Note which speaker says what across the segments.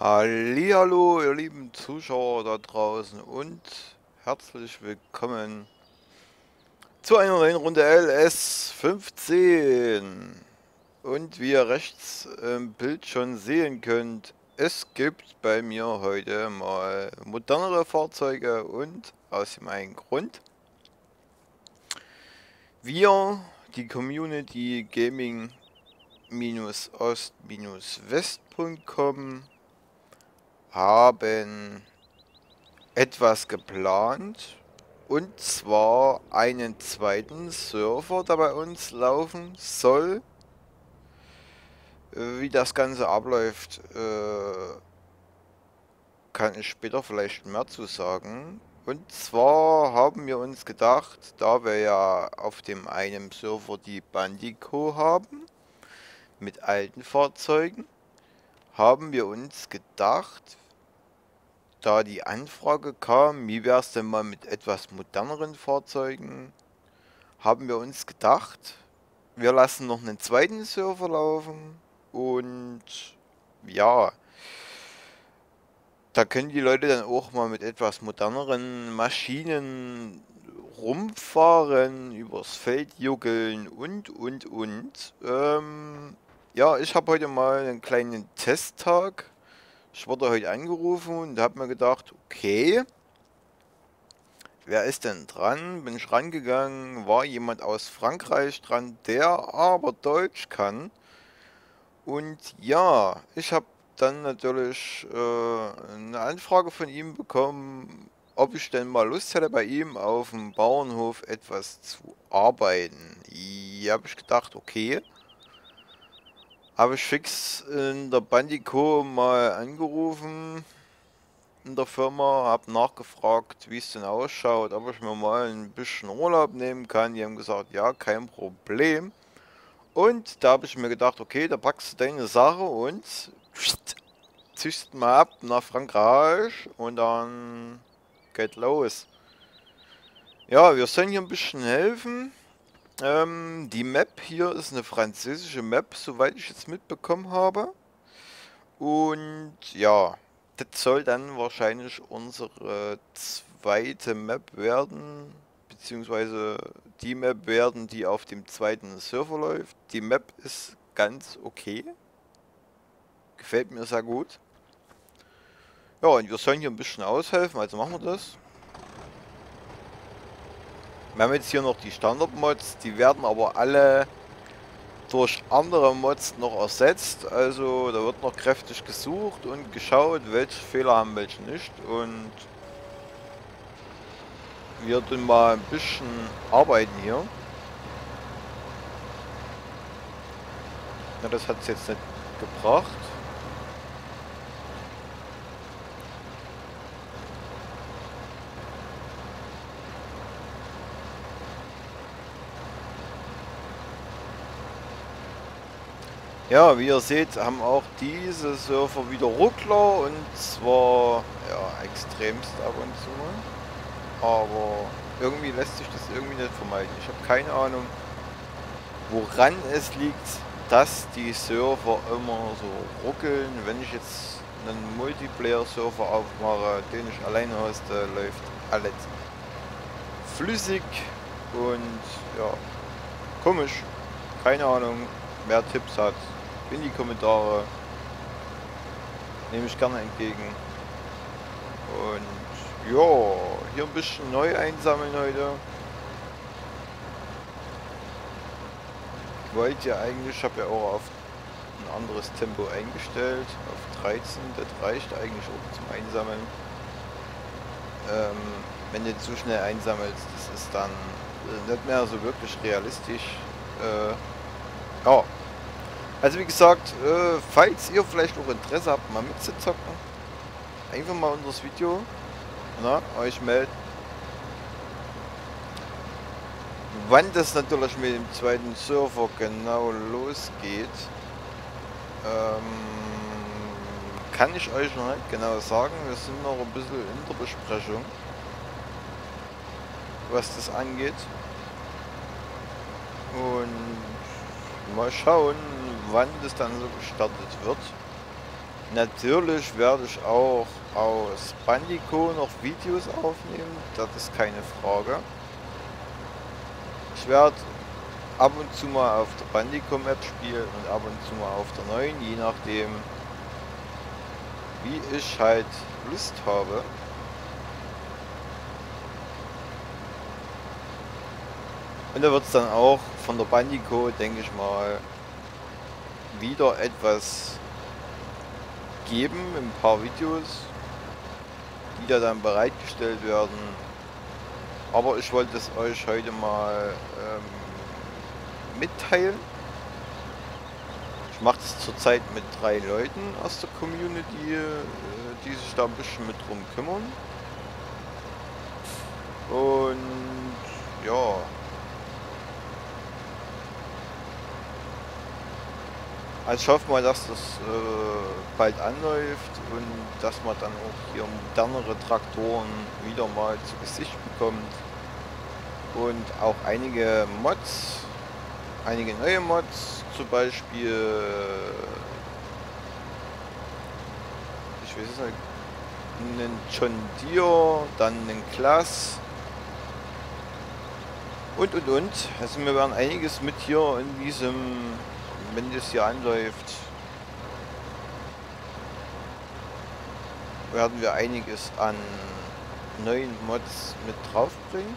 Speaker 1: Hallihallo, ihr lieben Zuschauer da draußen und herzlich willkommen zu einer neuen Runde LS15. Und wie ihr rechts im Bild schon sehen könnt, es gibt bei mir heute mal modernere Fahrzeuge und aus dem einen Grund. Wir, die Community Gaming-Ost-West.com, haben etwas geplant, und zwar einen zweiten Server, der bei uns laufen soll. Wie das Ganze abläuft, kann ich später vielleicht mehr zu sagen. Und zwar haben wir uns gedacht, da wir ja auf dem einen Server die Bandico haben, mit alten Fahrzeugen, haben wir uns gedacht, da die Anfrage kam, wie wäre es denn mal mit etwas moderneren Fahrzeugen, haben wir uns gedacht, wir lassen noch einen zweiten Server laufen und ja, da können die Leute dann auch mal mit etwas moderneren Maschinen rumfahren, übers Feld juckeln und. Ja, ich habe heute mal einen kleinen Testtag. Ich wurde heute angerufen und habe mir gedacht, okay, wer ist denn dran? Bin ich rangegangen, war jemand aus Frankreich dran, der aber Deutsch kann. Und ja, ich habe dann natürlich eine Anfrage von ihm bekommen, ob ich denn mal Lust hätte, bei ihm auf dem Bauernhof etwas zu arbeiten. Ja, habe ich gedacht, okay. Habe ich fix in der Bandico mal angerufen in der Firma, habe nachgefragt, wie es denn ausschaut, ob ich mir mal ein bisschen Urlaub nehmen kann. Die haben gesagt, ja, kein Problem. Und da habe ich mir gedacht, okay, da packst du deine Sache und ziehst mal ab nach Frankreich und dann geht los. Ja, wir sollen hier ein bisschen helfen. Die Map hier ist eine französische Map, soweit ich jetzt mitbekommen habe. Und ja, das soll dann wahrscheinlich unsere zweite Map werden, beziehungsweise die Map werden, die auf dem zweiten Server läuft. Die Map ist ganz okay, gefällt mir sehr gut. Ja, und wir sollen hier ein bisschen aushelfen, also machen wir das. Wir haben jetzt hier noch die Standard-Mods, die werden aber alle durch andere Mods noch ersetzt. Also da wird noch kräftig gesucht und geschaut, welche Fehler haben welche nicht. Und wir tun mal ein bisschen arbeiten hier. Na, das hat es jetzt nicht gebracht. Ja, wie ihr seht, haben auch diese Server wieder Ruckler, und zwar ja extremst ab und zu mal. Aber irgendwie lässt sich das irgendwie nicht vermeiden. Ich habe keine Ahnung, woran es liegt, dass die Server immer so ruckeln. Wenn ich jetzt einen Multiplayer-Server aufmache, den ich alleine hoste, läuft alles flüssig und ja, komisch. Keine Ahnung, wer Tipps hat, in die Kommentare, nehme ich gerne entgegen. Und ja, hier ein bisschen neu einsammeln heute. Ich wollte ja eigentlich, ich habe ja auch auf ein anderes Tempo eingestellt, auf 13, das reicht eigentlich auch zum Einsammeln. Wenn du zu schnell einsammelst, das ist dann nicht mehr so wirklich realistisch. Ja, also wie gesagt, falls ihr vielleicht auch Interesse habt, mal mitzuzocken, einfach mal unter das Video, na, euch melden. Wann das natürlich mit dem zweiten Server genau losgeht, kann ich euch noch nicht genau sagen. Wir sind noch ein bisschen in der Besprechung, was das angeht. Und mal schauen, wann das dann so gestartet wird. Natürlich werde ich auch aus Bandico noch Videos aufnehmen, das ist keine Frage. Ich werde ab und zu mal auf der Bandico-Map spielen und ab und zu mal auf der neuen, je nachdem, wie ich halt Lust habe. Und da wird es dann auch von der Bandico, denke ich mal, wieder etwas geben, ein paar Videos, die da dann bereitgestellt werden. Aber ich wollte es euch heute mal mitteilen. Ich mache es zurzeit mit 3 Leuten aus der Community, die sich da ein bisschen mit drum kümmern. Und ja. Also ich hoffe mal, dass das bald anläuft und dass man dann auch hier modernere Traktoren wieder mal zu Gesicht bekommt. Und auch einige Mods, einige neue Mods, zum Beispiel, ich weiß es nicht, einen John Deere, dann einen Class und. Also wir werden einiges mit hier in diesem, wenn das hier anläuft, werden wir einiges an neuen Mods mit draufbringen.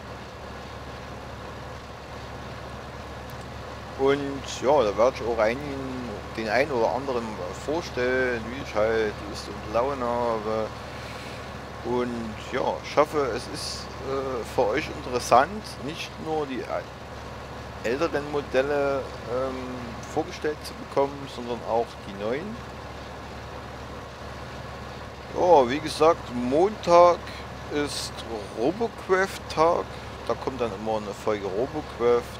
Speaker 1: Und ja, da werde ich auch den einen oder anderen vorstellen, wie ich halt Lust und Laune habe. Und ja, ich hoffe, es ist für euch interessant, nicht nur die älteren Modelle vorgestellt zu bekommen, sondern auch die neuen. Ja, wie gesagt, Montag ist Robocraft-Tag. Da kommt dann immer eine Folge Robocraft.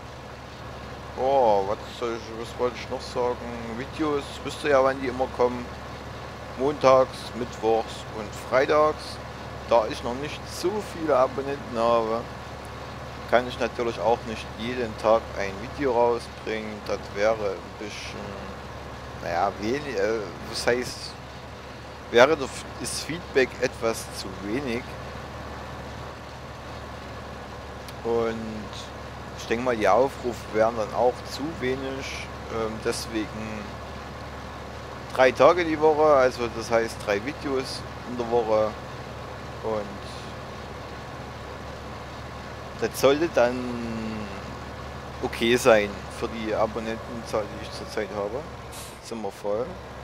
Speaker 1: Oh, was wollte ich noch sagen? Videos, wisst ihr ja, wann die immer kommen. Montags, mittwochs und freitags. Da ich noch nicht so viele Abonnenten habe, kann ich natürlich auch nicht jeden Tag ein Video rausbringen. Das wäre ein bisschen, naja, wenig, was heißt, wäre das Feedback etwas zu wenig. Und ich denke mal, die Aufrufe wären dann auch zu wenig. Deswegen 3 Tage die Woche, also das heißt 3 Videos in der Woche. Und das sollte dann okay sein für die Abonnentenzahl, die ich zurzeit habe. Jetzt sind wir voll.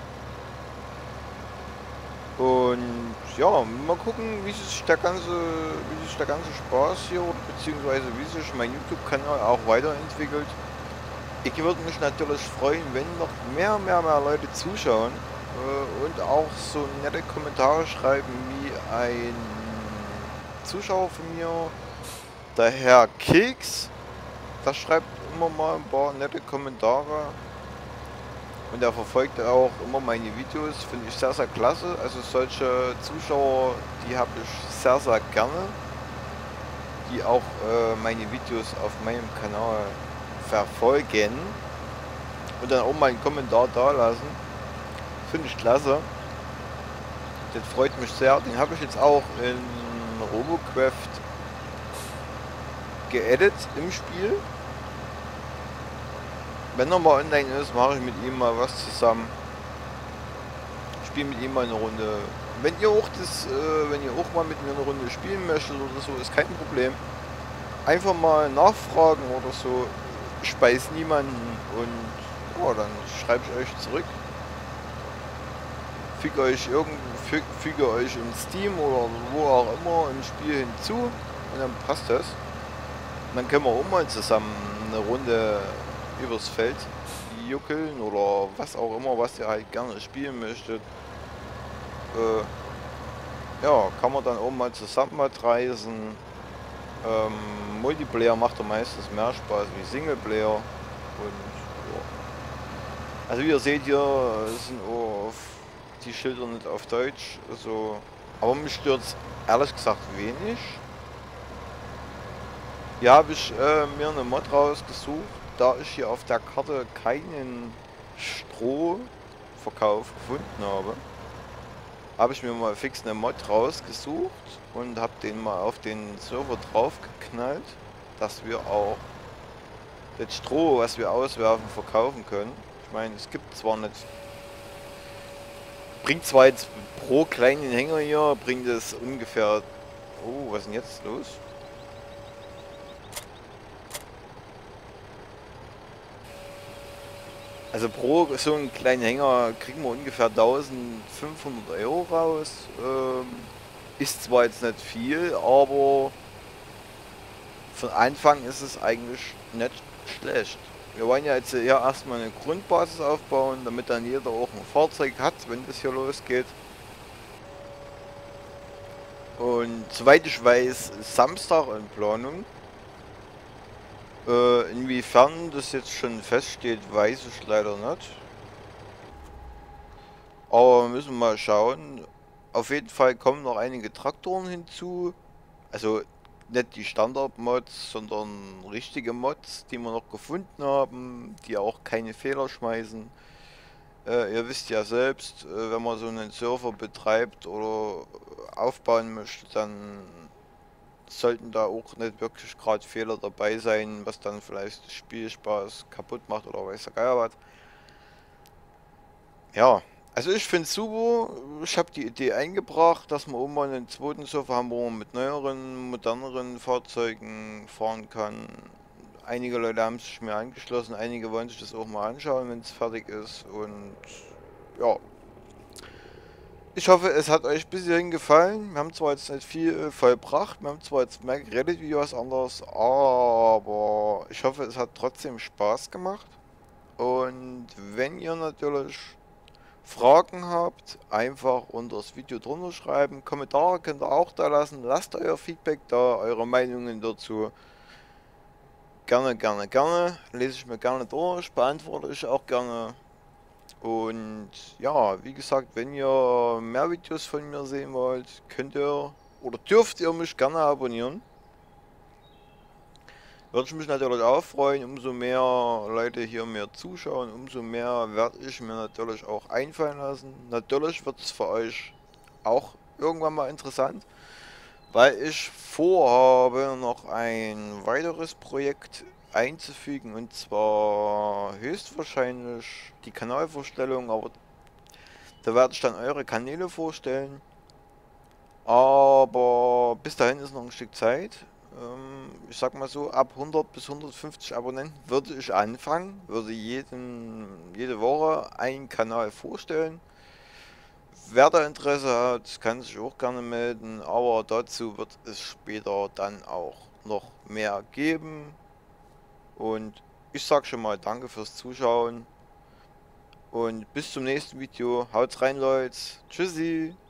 Speaker 1: Und ja, mal gucken, wie sich der ganze Spaß hier, beziehungsweise wie sich mein YouTube-Kanal auch weiterentwickelt. Ich würde mich natürlich freuen, wenn noch mehr Leute zuschauen und auch so nette Kommentare schreiben wie ein Zuschauer von mir, der Herr Keks. Der schreibt immer mal ein paar nette Kommentare. Und er verfolgt auch immer meine Videos, finde ich sehr klasse. Also solche Zuschauer, die habe ich sehr gerne, die auch meine Videos auf meinem Kanal verfolgen und dann auch mal einen Kommentar da lassen. Finde ich klasse. Das freut mich sehr. Den habe ich jetzt auch in Robocraft geedit im Spiel. Wenn er mal online ist, mache ich mit ihm mal was zusammen. Spiele mit ihm mal eine Runde. Wenn ihr auch mal mit mir eine Runde spielen möchtet oder so, ist kein Problem. Einfach mal nachfragen oder so. Ich weiß niemanden und ja, dann schreibe ich euch zurück. Füge euch in Steam oder wo auch immer im Spiel hinzu und dann passt das. Und dann können wir auch mal zusammen eine Runde übers Feld juckeln oder was auch immer, was ihr halt gerne spielen möchtet. Ja, kann man dann auch mal zusammen reisen. Multiplayer macht ja meistens mehr Spaß wie Singleplayer. Und ja. Also wie ihr seht hier sind auch die Schilder nicht auf Deutsch. Also, aber mich stört es ehrlich gesagt wenig. Hier habe ich mir eine Mod rausgesucht, da ich hier auf der Karte keinen Stroh Verkauf gefunden habe ich mir mal fix eine Mod rausgesucht und habe den mal auf den Server drauf geknallt, dass wir auch das Stroh, was wir auswerfen, verkaufen können. Ich meine, es gibt zwar nicht, bringt zwar jetzt pro kleinen Hänger hier, bringt es ungefähr, oh, was ist denn jetzt los? Also pro so einen kleinen Hänger kriegen wir ungefähr 1500 € raus. Ist zwar jetzt nicht viel, aber von Anfang ist es eigentlich nicht schlecht. Wir wollen ja jetzt hier erstmal eine Grundbasis aufbauen, damit dann jeder auch ein Fahrzeug hat, wenn das hier losgeht. Und soweit ich weiß, ist Samstag in Planung. Inwiefern das jetzt schon feststeht, weiß ich leider nicht. Aber wir müssen mal schauen. Auf jeden Fall kommen noch einige Traktoren hinzu. Also nicht die Standard-Mods, sondern richtige Mods, die wir noch gefunden haben, die auch keine Fehler schmeißen. Ihr wisst ja selbst, wenn man so einen Server betreibt oder aufbauen möchte, dann sollten da auch nicht wirklich gerade Fehler dabei sein, was dann vielleicht das Spielspaß kaputt macht oder weiß der Geier was. Ja, also ich finde es super. Ich habe die Idee eingebracht, dass wir auch mal einen zweiten Server haben, wo man mit neueren, moderneren Fahrzeugen fahren kann. Einige Leute haben sich mir angeschlossen, einige wollen sich das auch mal anschauen, wenn es fertig ist. Und ja, ich hoffe, es hat euch bis hierhin gefallen. Wir haben zwar jetzt nicht viel vollbracht, wir haben zwar jetzt mehr geredet wie was anderes, aber ich hoffe, es hat trotzdem Spaß gemacht. Und wenn ihr natürlich Fragen habt, einfach unter das Video drunter schreiben. Kommentare könnt ihr auch da lassen. Lasst euer Feedback da, eure Meinungen dazu. Gerne, gerne, gerne. Lese ich mir gerne durch, beantworte ich auch gerne. Und ja, wie gesagt, wenn ihr mehr Videos von mir sehen wollt, könnt ihr oder dürft ihr mich gerne abonnieren. Würde ich mich natürlich auch freuen, umso mehr Leute hier mir zuschauen, umso mehr werde ich mir natürlich auch einfallen lassen. Natürlich wird es für euch auch irgendwann mal interessant, weil ich vorhabe, noch ein weiteres Projekt einzufügen, und zwar höchstwahrscheinlich die Kanalvorstellung, aber da werde ich dann eure Kanäle vorstellen. Aber bis dahin ist noch ein Stück Zeit. Ich sag mal so, ab 100 bis 150 Abonnenten würde ich anfangen, würde jede Woche einen Kanal vorstellen. Wer da Interesse hat, kann sich auch gerne melden, aber dazu wird es später dann auch noch mehr geben. Und ich sag schon mal danke fürs Zuschauen und bis zum nächsten Video. Haut rein, Leute. Tschüssi.